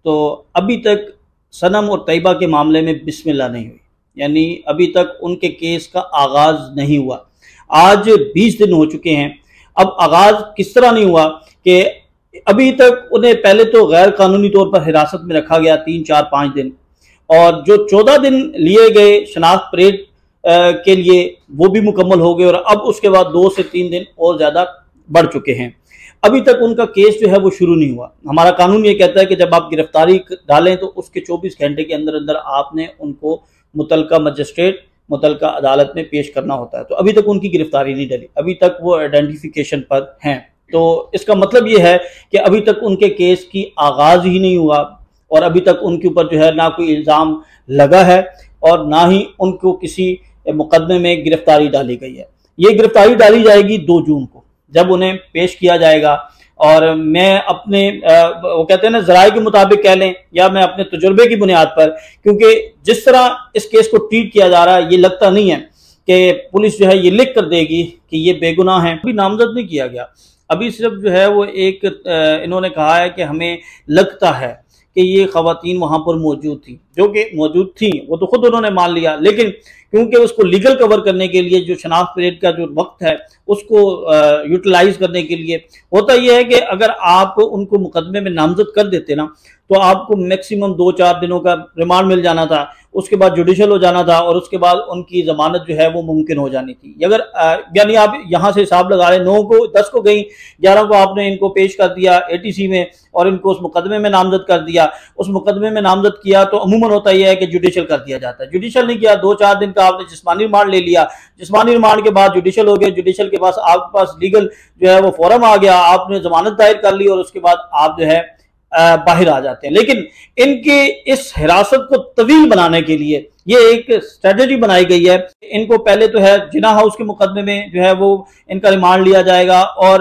तो अभी तक सनम और तैयबा के मामले में बिस्मिल्लाह नहीं हुई, यानी अभी तक उनके केस का आगाज़ नहीं हुआ। आज 20 दिन हो चुके हैं। अब आगाज़ किस तरह नहीं हुआ कि अभी तक उन्हें पहले तो गैर कानूनी तौर पर हिरासत में रखा गया 3, 4, 5 दिन, और जो 14 दिन लिए गए शनाख्त परेड के लिए वो भी मुकम्मल हो गए, और अब उसके बाद 2 से 3 दिन और ज़्यादा बढ़ चुके हैं। अभी तक उनका केस जो है वो शुरू नहीं हुआ। हमारा कानून ये कहता है कि जब आप गिरफ्तारी डालें तो उसके 24 घंटे के अंदर अंदर आपने उनको मुतलका मजिस्ट्रेट, मुतलका अदालत में पेश करना होता है। तो अभी तक उनकी गिरफ्तारी नहीं डली, अभी तक वो आइडेंटिफिकेशन पर हैं। तो इसका मतलब ये है कि अभी तक उनके केस की आगाज़ ही नहीं हुआ, और अभी तक उनके ऊपर जो है ना कोई इल्ज़ाम लगा है और ना ही उनको किसी मुकदमे में गिरफ्तारी डाली गई है। ये गिरफ्तारी डाली जाएगी 2 जून को, जब उन्हें पेश किया जाएगा। और मैं अपने वो कहते हैं ना, ज़राए के मुताबिक कह लें या मैं अपने तजुर्बे की बुनियाद पर, क्योंकि जिस तरह इस केस को ट्रीट किया जा रहा है, ये लगता नहीं है कि पुलिस जो है ये लिख कर देगी कि ये बेगुनाह हैं। अभी नामजद नहीं किया गया, अभी सिर्फ जो है वो एक इन्होंने कहा है कि हमें लगता है कि ये ख़वातीन वहाँ पर मौजूद थी, जो कि मौजूद थी वो तो खुद उन्होंने मान लिया, लेकिन क्योंकि उसको लीगल कवर करने के लिए जो शनाख्त परेड का जो वक्त है उसको यूटिलाइज करने के लिए होता यह है कि अगर आप उनको मुकदमे में नामजद कर देते ना, तो आपको मैक्सिमम 2-4 दिनों का रिमांड मिल जाना था, उसके बाद जुडिशल हो जाना था, और उसके बाद उनकी जमानत जो है वो मुमकिन हो जानी थी। अगर यानी आप यहाँ से हिसाब लगा रहे, 9 को 10 को गई, 11 को आपने इनको पेश कर दिया ATC में और इनको उस मुकदमे में नामजद कर दिया। उस मुकदमे में नामजद किया तो अमूमन होता यह है कि जुडिशल कर दिया जाता है। जुडिशल नहीं किया, 2-4 दिन का आपने जिस्मानी रिमांड ले लिया, जिस्मानी रिमांड के बाद जुडिशल हो गया, जुडिशल के पास आपके पास लीगल जो है वो फॉरम आ गया, आपने जमानत दायर कर ली, और उसके बाद आप जो है बाहर आ जाते हैं। लेकिन इनके इस हिरासत को तवील बनाने के लिए ये एक स्ट्रेटजी बनाई गई है। इनको पहले तो है जिना हाउस के मुकदमे में जो है वो इनका रिमांड लिया जाएगा, और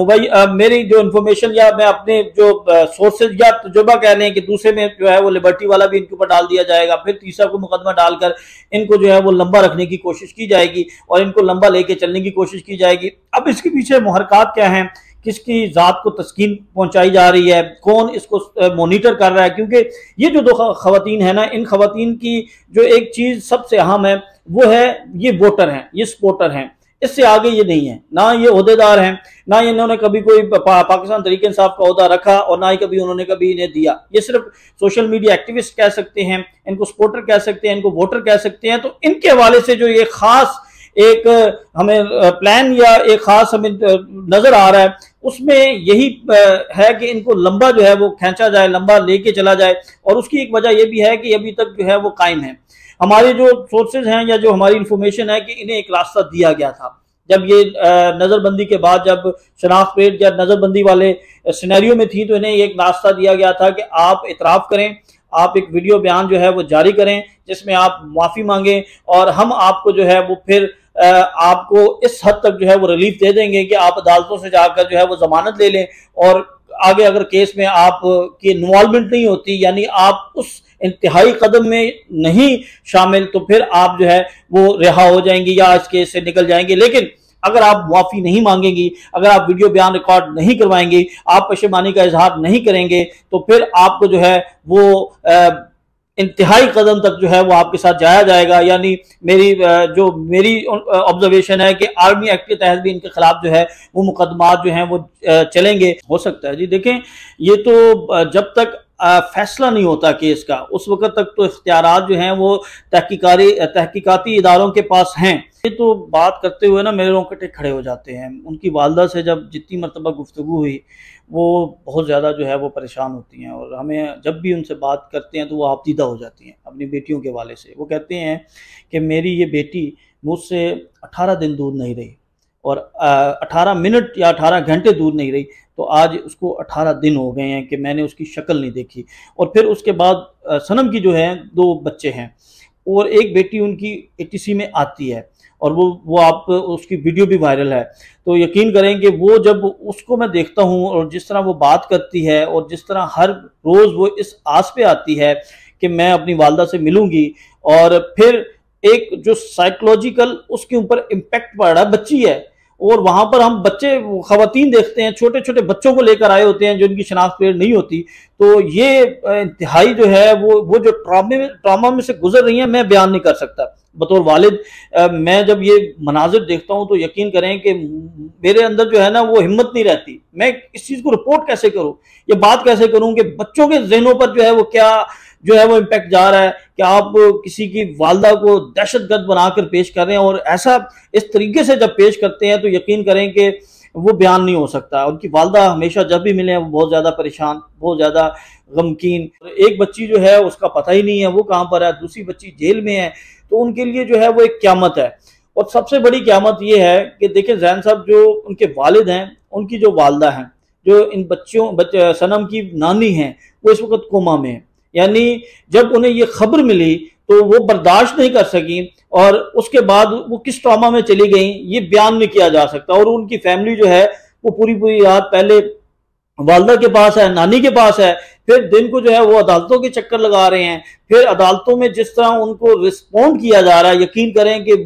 मेरी जो इन्फॉर्मेशन या मैं अपने जो सोर्सेज या तजुर्बा कह लें कि दूसरे में जो है वो लिबर्टी वाला भी इनके ऊपर डाल दिया जाएगा, फिर तीसरा को मुकदमा डालकर इनको जो है वो लंबा रखने की कोशिश की जाएगी और इनको लंबा लेके चलने की कोशिश की जाएगी। अब इसके पीछे मुहरकात क्या हैं, किसकी ज़ात को तस्कीन पहुंचाई जा रही है, कौन इसको मॉनिटर कर रहा है, क्योंकि ये जो 2 खवातीन है ना, इन खवातीन की जो एक चीज़ सबसे अहम है वो है ये वोटर हैं, ये सपोर्टर हैं, इससे आगे ये नहीं है। ना ये ओहदेदार हैं, ना इन्होंने कभी कोई पाकिस्तान तहरीक इंसाफ का ओहदा रखा, और ना ही कभी उन्होंने कभी इन्हें दिया। ये सिर्फ सोशल मीडिया एक्टिविस्ट कह सकते हैं, इनको सपोर्टर कह सकते हैं, इनको वोटर कह सकते हैं। तो इनके हवाले से जो ये खास एक हमें प्लान या एक खास हमें नजर आ रहा है, उसमें यही है कि इनको लंबा जो है वो खींचा जाए, लंबा लेके चला जाए। और उसकी एक वजह यह भी है कि अभी तक जो है वो कायम है। हमारे जो सोर्सेज हैं या जो हमारी इंफॉर्मेशन है कि इन्हें एक रास्ता दिया गया था, जब ये नज़रबंदी के बाद, जब शनाख्त परेड या नज़रबंदी वाले सिनेरियो में थी, तो इन्हें एक रास्ता दिया गया था कि आप इतराफ़ करें, आप एक वीडियो बयान जो है वो जारी करें जिसमें आप माफ़ी मांगें, और हम आपको जो है वो फिर आपको इस हद तक जो है वो रिलीफ दे देंगे कि आप अदालतों से जाकर जो है वो जमानत ले लें, और आगे अगर केस में आपकी इन्वॉल्वमेंट नहीं होती, यानी आप उस इंतहाई कदम में नहीं शामिल, तो फिर आप जो है वो रिहा हो जाएंगी या इस केस से निकल जाएंगे। लेकिन अगर आप माफ़ी नहीं मांगेंगी, अगर आप वीडियो बयान रिकॉर्ड नहीं करवाएंगी, आप पशेमानी का इजहार नहीं करेंगे, तो फिर आपको जो है वो इंतहाई कदम तक जो है वो आपके साथ जाया जाएगा। यानी मेरी ऑब्जर्वेशन है कि आर्मी एक्ट के तहत भी इनके खिलाफ जो है वो मुकदमात जो हैं वो चलेंगे। हो सकता है जी, देखें, ये तो जब तक फैसला नहीं होता केस का, उस वक्त तक तो इख्तियारात जो हैं वो तहकीकाती इदारों के पास हैं। ये तो बात करते हुए ना मेरे रोंगटे खड़े हो जाते हैं। उनकी वालदा से जब जितनी मरतबा गुफ्तगू हुई, वो बहुत ज़्यादा जो है वो परेशान होती हैं, और हमें जब भी उनसे बात करते हैं तो वो आपदीदा हो जाती हैं अपनी बेटियों के हवाले से। वो कहते हैं कि मेरी ये बेटी मुझसे 18 दिन दूर नहीं रही, और 18 मिनट या 18 घंटे दूर नहीं रही, तो आज उसको 18 दिन हो गए हैं कि मैंने उसकी शक्ल नहीं देखी। और फिर उसके बाद सनम की जो है 2 बच्चे हैं, और एक बेटी उनकी ATC में आती है, और वो आप उसकी वीडियो भी वायरल है। तो यकीन करें कि वो जब उसको मैं देखता हूँ, और जिस तरह वो बात करती है, और जिस तरह हर रोज़ वो इस आस पे आती है कि मैं अपनी वालदा से मिलूँगी, और फिर एक जो साइकोलॉजिकल उसके ऊपर इम्पेक्ट पड़ रहा है, बच्ची है, और वहां पर हम बच्चे खवातीन देखते हैं, छोटे छोटे बच्चों को लेकर आए होते हैं जिनकी शनाख्त क्लियर नहीं होती। तो ये इंतहाई जो है वो जो ट्रामा में से गुजर रही है, मैं बयान नहीं कर सकता बतौर वालिद। मैं जब ये मनाजिर देखता हूँ तो यकीन करें कि मेरे अंदर जो है ना वो हिम्मत नहीं रहती। मैं इस चीज़ को रिपोर्ट कैसे करूँ, ये बात कैसे करूँ कि बच्चों के जहनों पर जो है वो क्या जो है वो इम्पैक्ट जा रहा है कि आप किसी की वालदा को दहशतगर्द बनाकर पेश कर रहे हैं, और ऐसा इस तरीके से जब पेश करते हैं तो यकीन करें कि वो बयान नहीं हो सकता। उनकी वालदा हमेशा जब भी मिले वो बहुत ज़्यादा परेशान, बहुत ज़्यादा गमकीन। एक बच्ची जो है उसका पता ही नहीं है वो कहाँ पर है, दूसरी बच्ची जेल में है, तो उनके लिए जो है वो एक क़यामत है। और सबसे बड़ी क़यामत ये है कि देखें ज़ैन साहब, जो उनके वालिद हैं, उनकी जो वालदा हैं, जो इन सनम की नानी हैं, वो इस वक्त कोमा में है। यानी जब उन्हें ये खबर मिली तो वो बर्दाश्त नहीं कर सकी, और उसके बाद वो किस ट्रॉमा में चली गई ये बयान नहीं किया जा सकता। और उनकी फैमिली जो है वो पूरी पूरी रात पहले वालदा के पास है, नानी के पास है, फिर दिन को जो है वो अदालतों के चक्कर लगा रहे हैं। फिर अदालतों में जिस तरह उनको रिस्पॉन्ड किया जा रहा है, यकीन करें कि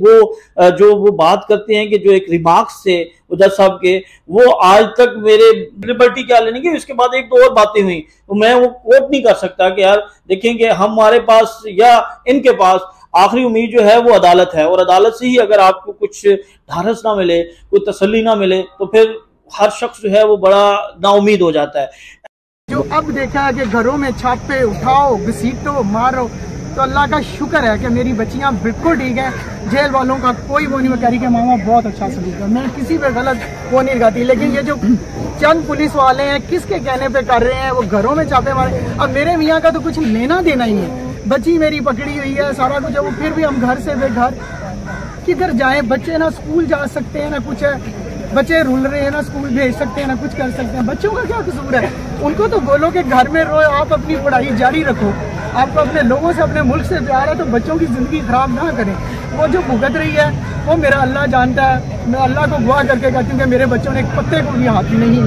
वो बात करते हैं कि जो एक रिमार्क्स थे जज साहब के, वो आज तक मेरे लिबर्टी क्या लेने की, उसके बाद एक दो और बातें हुई तो मैं वो कोट नहीं कर सकता कि यार देखेंगे हमारे पास या इनके पास आखिरी उम्मीद जो है वो अदालत है, और अदालत से ही अगर आपको कुछ ढारस ना मिले, कोई तसल्ली ना मिले, तो फिर हर शख्स जो है वो बड़ा नाउमीद हो जाता है। जो अब देखा है कि घरों में छापे उठाओ, घसीटो, मारो, तो अल्लाह का शुक्र है कि मेरी बच्चियां बिल्कुल ठीक है। जेल वालों का कोई वो नहीं, कह रही कि मामा बहुत अच्छा सलूक है, मैं किसी पे गलत वो नहीं लगाती। लेकिन ये जो चंद पुलिस वाले हैं किसके कहने पे कर रहे हैं, वो घरों में छापे मारे। अब मेरे मियाँ का तो कुछ लेना देना ही है, बच्ची मेरी पकड़ी हुई है, सारा कुछ है, वो फिर भी हम घर से बेघर किधर जाएं। बच्चे ना स्कूल जा सकते हैं ना कुछ है, बच्चे रुल रहे हैं ना स्कूल भेज सकते हैं ना कुछ कर सकते हैं। बच्चों का क्या कसूर है, उनको तो बोलो कि घर में रहो, आप अपनी पढ़ाई जारी रखो, आपको अपने लोगों से अपने मुल्क से प्यार है, तो बच्चों की जिंदगी खराब ना करें। वो जो भुगत रही है वो मेरा अल्लाह जानता है, मैं अल्लाह को गवाह करके कहती हूँ कि मेरे बच्चों ने एक पत्ते को भी हाथ नहीं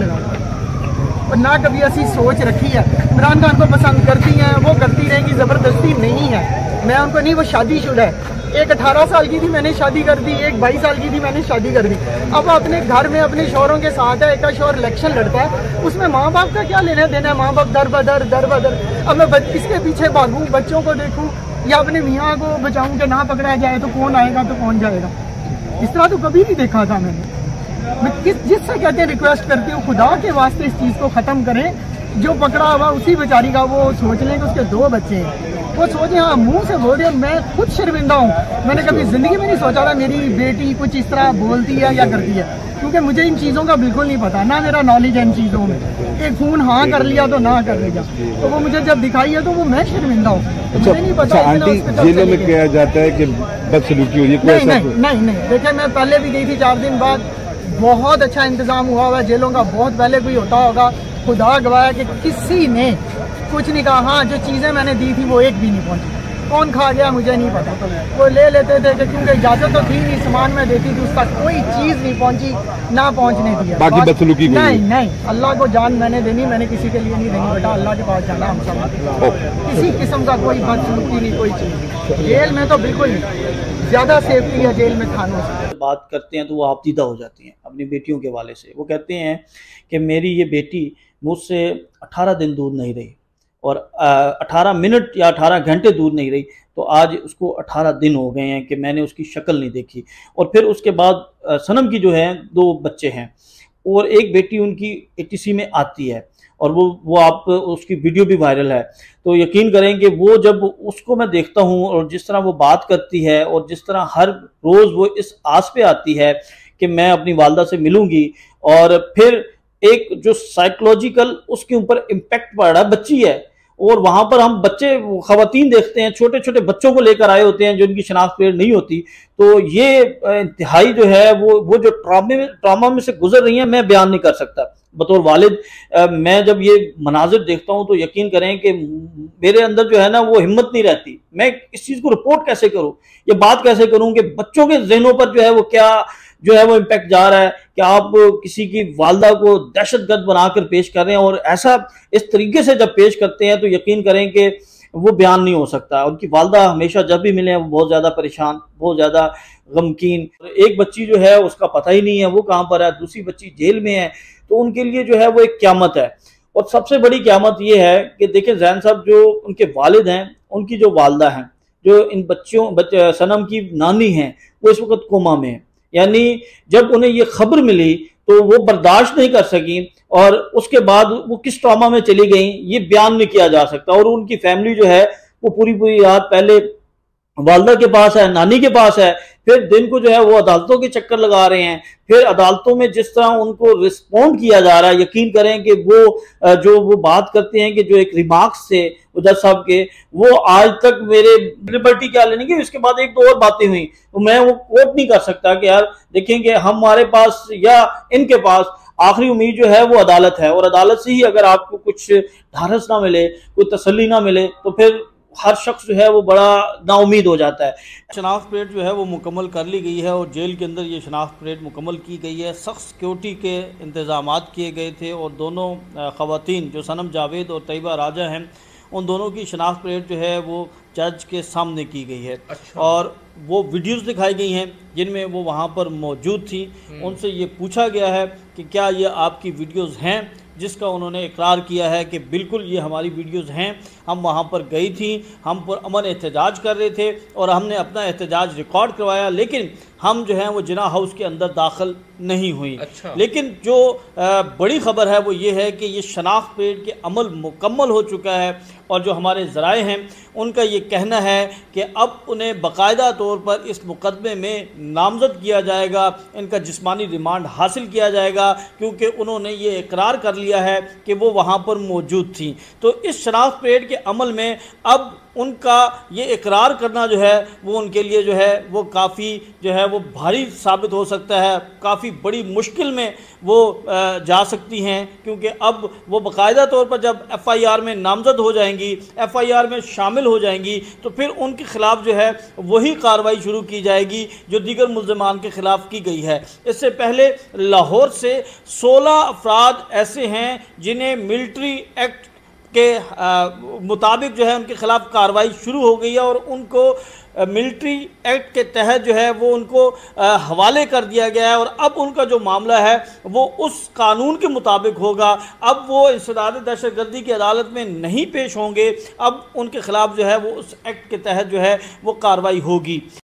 लगाया और ना कभी ऐसी सोच रखी है। इमरान खान को पसंद करती हैं, वो करती रहेगी, ज़बरदस्ती नहीं है, मैं उनको नहीं, वो शादीशुदा है। एक 18 साल की थी मैंने शादी कर दी, एक 22 साल की थी मैंने शादी कर दी। अब अपने घर में अपने शौहरों के साथ है, एक शौहर इलेक्शन लड़ता है, उसमें माँ बाप का क्या लेना देना है, माँ बाप दर बदर। अब मैं किसके पीछे भागूं, बच्चों को देखूं या अपने मियाँ को बचाऊं कि ना पकड़ा जाए तो कौन आएगा तो कौन जाएगा। इस तरह तो कभी नहीं देखा था मैंने। मैं जिससे कहते हैं रिक्वेस्ट करती हूँ, खुदा के वास्ते इस चीज़ को ख़त्म करें। जो पकड़ा हुआ उसी बेचारी का वो सोच लें कि उसके 2 बच्चे हैं, वो सोचे हाँ मुंह से बोल रहे हैं। मैं खुद शर्मिंदा हूँ, मैंने कभी जिंदगी में नहीं सोचा था मेरी बेटी कुछ इस तरह बोलती है या करती है, क्योंकि मुझे इन चीज़ों का बिल्कुल नहीं पता, ना मेरा नॉलेज है इन चीज़ों में। एक फोन हाँ कर लिया तो ना कर लिया, तो वो मुझे जब दिखाई है तो वो मैं शर्मिंदा हूँ। अच्छा, मुझे नहीं पता। आंटी जेलों में कहा जाता है कि बदसलूकी हो रही है? नहीं, देखिए मैं पहले भी गई थी 4 दिन बाद, बहुत अच्छा इंतजाम हुआ हुआ है जेलों का, बहुत पहले कोई होता होगा। खुदा गवाह कि किसी ने कुछ नहीं कहा। हाँ, जो चीज़ें मैंने दी थी वो एक भी नहीं पहुंची, कौन खा गया मुझे नहीं पता। वो ले लेते थे कि क्योंकि इजाज़त तो थी नहीं, सामान में देती थी, उसका कोई चीज़ नहीं पहुंची, ना पहुंचने दिया। बाकी बदसलूकी नहीं, अल्लाह को जान मैंने देनी, मैंने किसी के लिए नहीं देनी बेटा, अल्लाह के पास जाना हम सब। किसी किस्म का कोई बदसलूकी नहीं, कोई चीज़। जेल में तो बिल्कुल ज़्यादा सेफ्टी है जेल में खानों से। बात करते हैं तो वो आपदीदा हो जाती हैं अपनी बेटियों के हवाले से। वो कहते हैं कि मेरी ये बेटी मुझसे 18 दिन दूर नहीं रही, और 18 मिनट या 18 घंटे दूर नहीं रही, तो आज उसको 18 दिन हो गए हैं कि मैंने उसकी शक्ल नहीं देखी। और फिर उसके बाद सनम की जो है 2 बच्चे हैं, और एक बेटी उनकी ATC में आती है, और वो आप उसकी वीडियो भी वायरल है। तो यकीन करें कि वो जब उसको मैं देखता हूँ और जिस तरह वो बात करती है और जिस तरह हर रोज़ वो इस आस पे आती है कि मैं अपनी वालदा से मिलूँगी, और फिर एक जो साइकोलॉजिकल उसके ऊपर इम्पैक्ट पड़ रहा है, बच्ची है, और वहाँ पर हम बच्चे खवातीन देखते हैं, छोटे छोटे बच्चों को लेकर आए होते हैं जिनकी शनाख्त क्लियर नहीं होती। तो ये इंतहाई जो है वो जो ट्रामा में से गुजर रही है, मैं बयान नहीं कर सकता बतौर वालिद। मैं जब ये मनाजिर देखता हूँ तो यकीन करें कि मेरे अंदर जो है ना वो हिम्मत नहीं रहती। मैं इस चीज़ को रिपोर्ट कैसे करूँ, ये बात कैसे करूँ कि बच्चों के जहनों पर जो है वो क्या जो है वो इम्पैक्ट जा रहा है कि आप किसी की वालदा को दहशतगर्द बनाकर पेश कर रहे हैं, और ऐसा इस तरीके से जब पेश करते हैं तो यकीन करें कि वो बयान नहीं हो सकता। उनकी वालदा हमेशा जब भी मिले वो बहुत ज़्यादा परेशान, बहुत ज़्यादा गमकीन। एक बच्ची जो है उसका पता ही नहीं है वो कहाँ पर है, दूसरी बच्ची जेल में है, तो उनके लिए जो है वो एक क़यामत है। और सबसे बड़ी क़यामत ये है कि देखें ज़ैन साहब, जो उनके वालिद हैं, उनकी जो वालदा हैं, जो इन सनम की नानी हैं, वो इस वक्त कोमा में है। यानी जब उन्हें ये खबर मिली तो वो बर्दाश्त नहीं कर सकी और उसके बाद वो किस ट्रॉमा में चली गई ये बयान नहीं किया जा सकता। और उनकी फैमिली जो है वो पूरी पूरी रात पहले वालदा के पास है, नानी के पास है, फिर दिन को जो है वो अदालतों के चक्कर लगा रहे हैं। फिर अदालतों में जिस तरह उनको रिस्पॉन्ड किया जा रहा है, यकीन करें कि वो बात करते हैं कि जो एक रिमार्क्स थे जज साहब के, वो आज तक मेरे लिबर्टी क्या लेने की। उसके बाद एक दो और बातें हुई तो मैं वो कोट नहीं कर सकता कि यार देखेंगे हमारे पास या इनके पास आखिरी उम्मीद जो है वो अदालत है, और अदालत से ही अगर आपको कुछ ढारस ना मिले, कोई तसल्ली ना मिले, तो फिर हर शख्स जो है वो बड़ा नाउमीद हो जाता है। शनाख्त परेड जो है वो मुकम्मल कर ली गई है और जेल के अंदर ये शनाख्त परेड मुकम्मल की गई है। सख्त सिक्योरिटी के इंतज़ामात किए गए थे और दोनों ख़वातीन जो सनम जावेद और तैयबा राजा हैं, उन दोनों की शनाख्त परेड जो है वो जज के सामने की गई है। अच्छा। और वो वीडियोस दिखाई गई हैं जिनमें वो वहाँ पर मौजूद थी। उनसे ये पूछा गया है कि क्या ये आपकी वीडियोस हैं, जिसका उन्होंने इकरार किया है कि बिल्कुल ये हमारी वीडियोस हैं, हम वहाँ पर गई थी, हम पर अमन एहतजाज कर रहे थे और हमने अपना एहतजाज रिकॉर्ड करवाया, लेकिन हम जो हैं वो जिना हाउस के अंदर दाखिल नहीं हुई। अच्छा। लेकिन जो बड़ी ख़बर है वो ये है कि ये शनाख्त परेड के अमल मुकम्मल हो चुका है और जो हमारे ज़राए हैं उनका ये कहना है कि अब उन्हें बाकायदा तौर पर इस मुकदमे में नामज़द किया जाएगा, इनका जिस्मानी रिमांड हासिल किया जाएगा, क्योंकि उन्होंने ये इकरार कर लिया है कि वो वहाँ पर मौजूद थी। तो इस शनाख्त परेड के अमल में अब उनका ये इकरार करना जो है वो उनके लिए जो है वो काफ़ी जो है वो भारी साबित हो सकता है, काफ़ी बड़ी मुश्किल में वो जा सकती हैं, क्योंकि अब वो बाकायदा तौर पर जब FIR में नामज़द हो जाएंगी, FIR में शामिल हो जाएंगी, तो फिर उनके ख़िलाफ़ जो है वही कार्रवाई शुरू की जाएगी जो दीगर मुल्ज़मान के ख़िलाफ़ की गई है। इससे पहले लाहौर से 16 अफराद ऐसे हैं जिन्हें मिलिट्री एक्ट के मुताबिक जो है उनके ख़िलाफ़ कार्रवाई शुरू हो गई है और उनको मिलिट्री एक्ट के तहत जो है वो उनको हवाले कर दिया गया है। और अब उनका जो मामला है वो उस कानून के मुताबिक होगा। अब वो इंसदाद दहशतगर्दी की अदालत में नहीं पेश होंगे, अब उनके ख़िलाफ़ जो है वो उस एक्ट के तहत जो है वो कार्रवाई होगी।